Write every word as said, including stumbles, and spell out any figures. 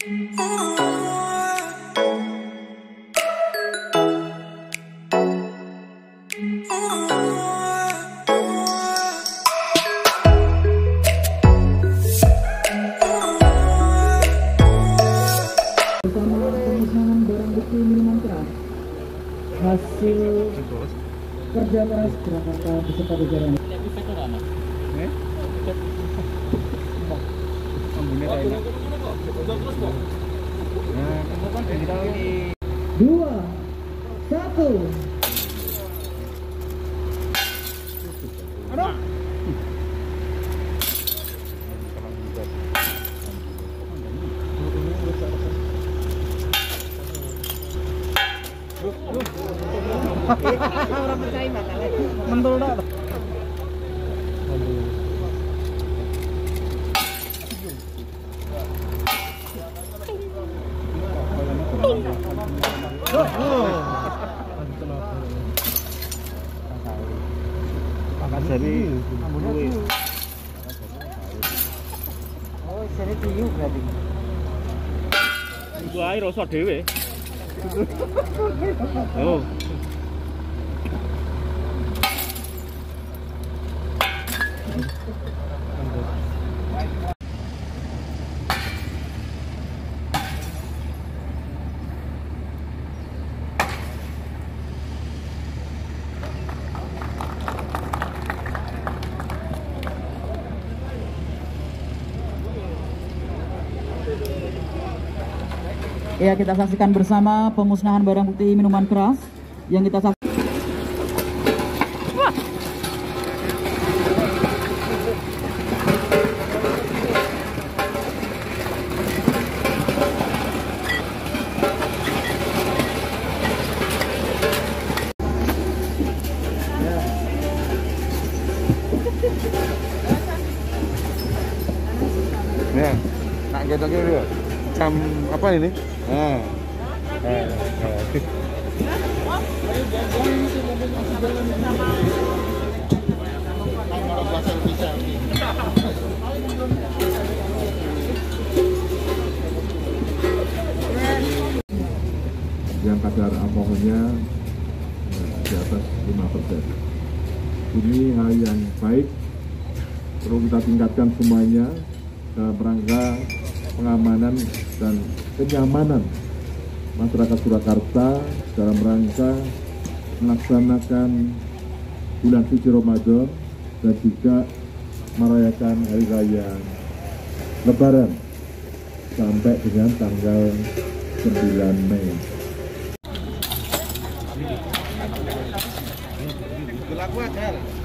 pemusnahan barang bukti minuman keras hasil kerja keras Jakarta beserta jajaran. Dua, satu. Aduh. Orang percaya masalah mentul dah. Pakai seri. Oh, seri tiu berarti. Iku ae rasa dhewe. Oh. Ya, kita saksikan bersama pemusnahan barang bukti minuman keras yang kita saksikan. Ya, nak kita kira jam apa ini? Nah, eh, eh. Yang kadar alkoholnya eh, di atas lima persen. Ini hal yang baik, perlu kita tingkatkan semuanya dalam rangka pengamanan dan kenyamanan masyarakat Surakarta dalam rangka melaksanakan bulan suci Ramadan dan juga merayakan hari raya Lebaran sampai dengan tanggal sembilan Mei. Gelaku aja.